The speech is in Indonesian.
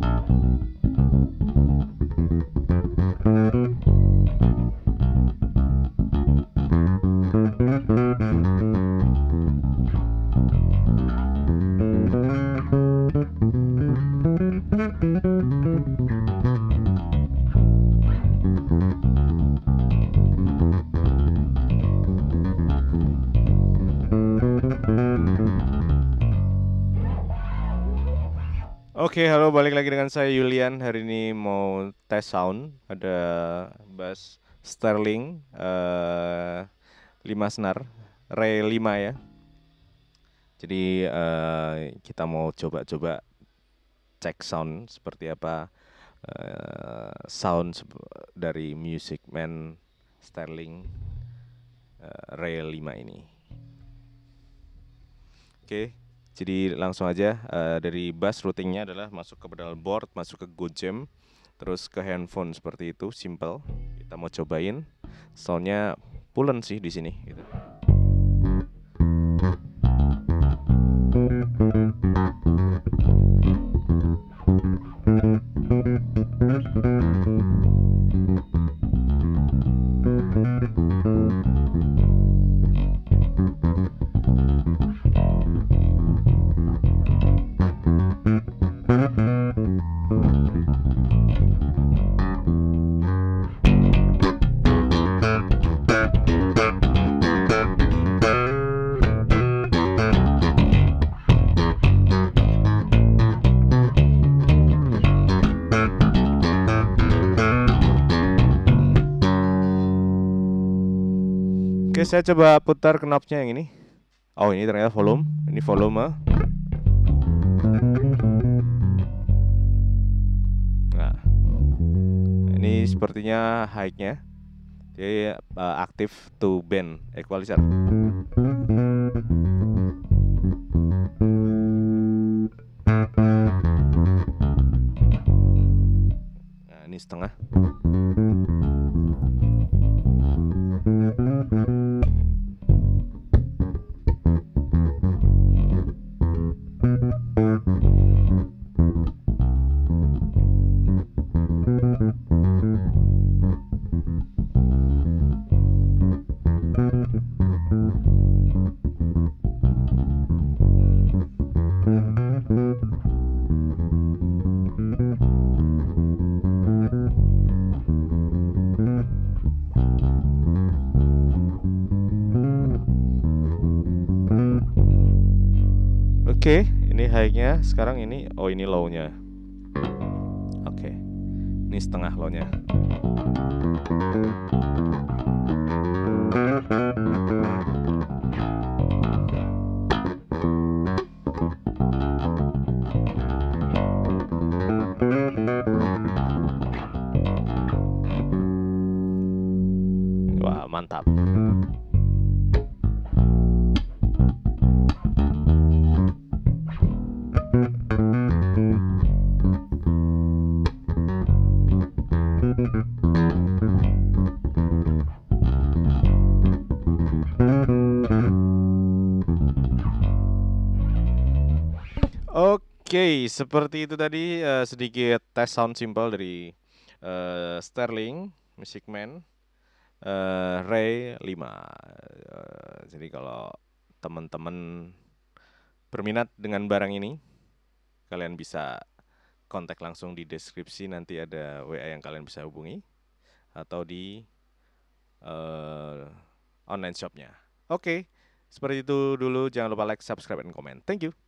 Oke, halo, balik lagi dengan saya Yulian. Hari ini mau tes sound. Ada bass Sterling 5 senar, Ray 5 ya. Jadi kita mau coba-coba cek sound seperti apa sound dari Music Man Sterling Ray 5 ini. Oke, jadi langsung aja dari bass routingnya adalah masuk ke pedal board, masuk ke Go Jam, terus ke handphone seperti itu, simple. Kita mau cobain, soundnya pulen sih di sini. Gitu. Oke, saya coba putar knobnya yang ini. Oh, ini ternyata volume. Ini volume. Nah, ini sepertinya high-nya. Jadi aktif to band equalizer. Nah, ini setengah. Oke, ini high-nya. Sekarang ini, oh ini low-nya. Oke, ini setengah low-nya. Wah, mantap. Oke, seperti itu tadi sedikit tes sound simple dari Sterling Music Man Ray 5. Jadi kalau teman-teman berminat dengan barang ini, kalian bisa kontak langsung di deskripsi, nanti ada WA yang kalian bisa hubungi atau di online shopnya. Oke, seperti itu dulu. Jangan lupa like, subscribe, dan komen. Thank you.